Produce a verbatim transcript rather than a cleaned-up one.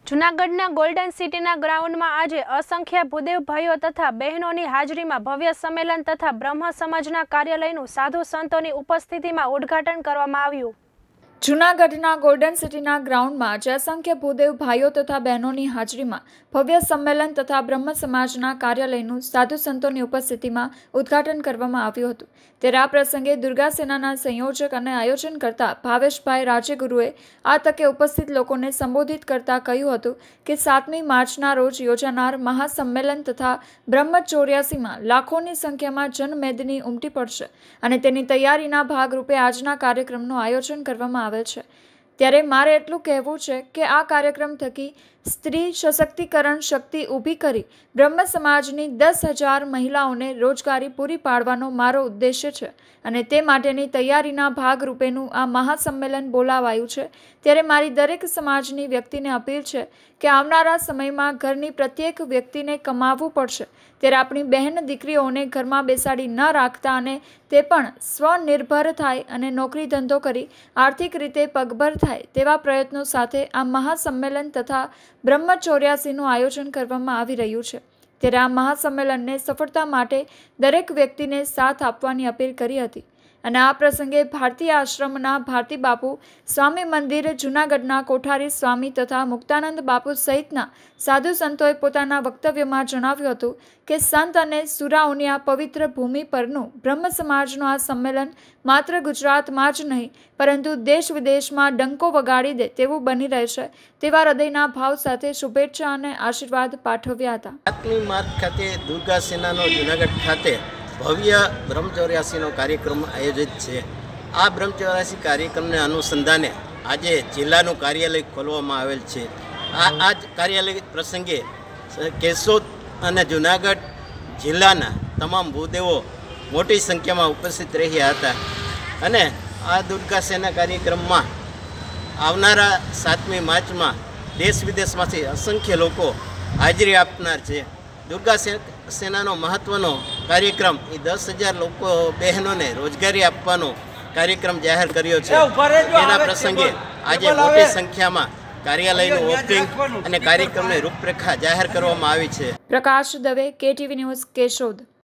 જૂનાગઢના ગોલ્ડન સિટીના ગ્રાઉન્ડમાં આજે અસંખ્ય ભૂદેવ ભાઈઓ તથા બહેનોની હાજરીમાં ભવ્ય સંમેલન તથા બ્રહ્મ સમાજના કાર્યાલયનું સાધુ સંતોની ઉપસ્થિતિમાં ઉદ્ઘાટન કરવામાં આવ્યું। જૂનાગઢના ગોલ્ડન સિટીના ગ્રાઉન્ડમાં આજે અસંખ્ય ભૂદેવ ભાઈઓ તથા બહેનોની હાજરીમાં ભવ્ય સંમેલન તથા બ્રહ્મ સમાજના કાર્યાલયનું સાધુ સંતોની ઉપસ્થિતિમાં ઉદ્ઘાટન કરવામાં આવ્યું હતું। ત્યારે આ પ્રસંગે દુર્ગા સેનાના સંયોજક અને આયોજન કરતા ભાવેશભાઈ રાજ્યગુરુએ આ તકે ઉપસ્થિત લોકોને સંબોધિત કરતા કહ્યું હતું કે સાતમી માર્ચના રોજ યોજાનાર મહાસંમેલન તથા બ્રહ્મ ચોર્યાસીમાં લાખોની સંખ્યામાં જનમેદની ઉમટી પડશે અને તેની તૈયારીના ભાગરૂપે આજના કાર્યક્રમનું આયોજન કરવામાં આવે છે। ત્યારે મારે એટલું કહેવું છે કે આ કાર્યક્રમ થકી સ્ત્રી સશક્તિકરણ શક્તિ ઊભી કરી બ્રહ્મ સમાજની દસ હજાર મહિલાઓને રોજગારી પૂરી પાડવાનો મારો ઉદ્દેશ્ય છે અને તે માટેની તૈયારીના ભાગરૂપેનું આ મહાસંમેલન બોલાવાયું છે। ત્યારે મારી દરેક સમાજની વ્યક્તિને અપીલ છે કે આવનારા સમયમાં ઘરની પ્રત્યેક વ્યક્તિને કમાવવું પડશે। ત્યારે આપણી બહેન દીકરીઓને ઘરમાં બેસાડી ન રાખતા અને તે પણ સ્વનિર્ભર થાય અને નોકરી ધંધો કરી આર્થિક રીતે પગભર થાય તેવા પ્રયત્નો સાથે આ મહાસંમેલન તથા બ્રહ્મ ચોર્યાસીનું આયોજન કરવામાં આવી રહ્યું છે। ત્યારે આ મહાસંમેલનને સફળતા માટે દરેક વ્યક્તિને સાથ આપવાની અપીલ કરી હતી અને આ પ્રસંગે ભારતીય આશ્રમના ભારતી બાપુ, સ્વામી મંદિર જૂનાગઢના કોઠારી સ્વામી તથા મુક્તાનંદ બાપુ સહિતના સાધુ સંતોએ પોતાના વક્તવ્યમાં જણાવ્યું હતું કે સંત અને સુરાઓની આ પવિત્ર ભૂમિ પરનું બ્રહ્મ સમાજનું આ સંમેલન માત્ર ગુજરાતમાં જ નહીં પરંતુ દેશ વિદેશમાં ડંકો વગાડી દે તેવું બની રહેશે તેવા હૃદયના ભાવ સાથે શુભેચ્છા અને આશીર્વાદ પાઠવ્યા હતા। સાતમી માર્ચ ખાતે દુર્ગા સેનાનો જૂનાગઢ ખાતે ભવ્ય બ્રહ્મચૌર્યાસીનો કાર્યક્રમ આયોજિત છે। આ બ્રહ્મચૌર્યાસી કાર્યક્રમને અનુસંધાને આજે જિલ્લાનું કાર્યાલય ખોલવામાં આવેલ છે। આ આ જ કાર્યાલય પ્રસંગે કેશોદ અને જૂનાગઢ જિલ્લાના તમામ ભૂદેવો મોટી સંખ્યામાં ઉપસ્થિત રહ્યા હતા અને આ દુર્ગા સેના કાર્યક્રમમાં આવનારા સાતમી માર્ચમાં દેશ વિદેશમાંથી અસંખ્ય લોકો હાજરી આપનાર છે। દુર્ગા સેનાનો મહત્ત્વનો કાર્યક્રમ એ દસ હજાર લોકો બહેનોને રોજગારી આપવાનો કાર્યક્રમ જાહેર કર્યો છે। તેના પ્રસંગે આજે મોટી સંખ્યામાં કાર્યાલયનું ઓપનિંગ અને કાર્યક્રમની રૂપરેખા જાહેર કરવામાં આવી છે। Prakash Dave, KTV news, Keshod.